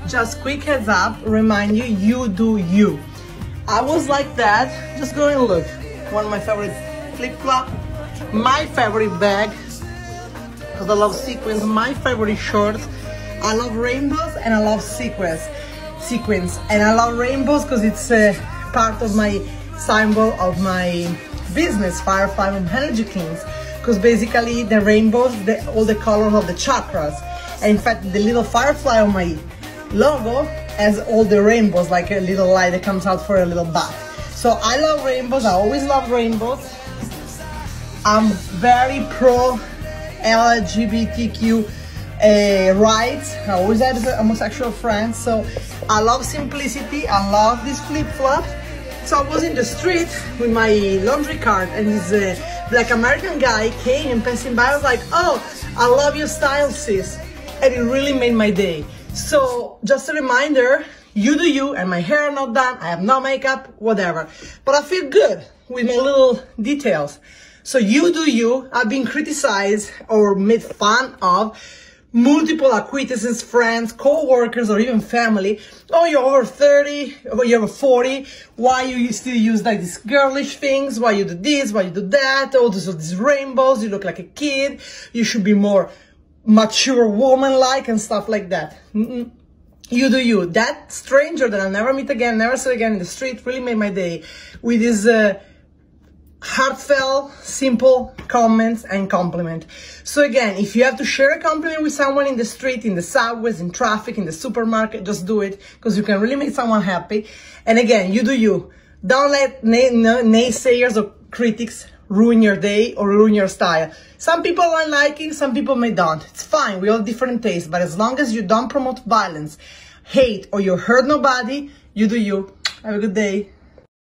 Just quick heads up, remind you, you do you. I was like that, just go and look. One of my favorite flip-flop, my favorite bag, because I love sequins, my favorite shorts. I love rainbows and I love sequins. And I love rainbows because it's part of my symbol of my business, Firefly Home Energy Kings. Because basically the rainbows, all the colors of the chakras. And in fact, the little firefly on my logo has all the rainbows, like a little light that comes out for a little bath. So I love rainbows, I always love rainbows. I'm very pro LGBTQ rights. I always had homosexual friends, so I love simplicity, I love these flip-flops. So I was in the street with my laundry cart and this black American guy came and passing by. I was like, oh, I love your style, sis. And it really made my day. So just a reminder, you do you, and my hair not done, I have no makeup, whatever. But I feel good with my little details. So you do you. I've been criticized or made fun of multiple acquaintances, friends, co-workers, or even family. Oh, you're over 30, or you're over 40. Why you still use like these girlish things? Why you do this? Why you do that? Oh, these rainbows. You look like a kid. You should be more mature woman-like and stuff like that. You do you. That stranger that I'll never meet again, never see again in the street really made my day with his heartfelt, simple comments and compliment. So again, if you have to share a compliment with someone in the street, in the subways, in traffic, in the supermarket, just do it because you can really make someone happy. And again, you do you. Don't let naysayers or critics ruin your day or ruin your style. Some people might like it, some people may don't. It's fine, we all have different tastes, but as long as you don't promote violence, hate, or you hurt nobody, you do you. Have a good day.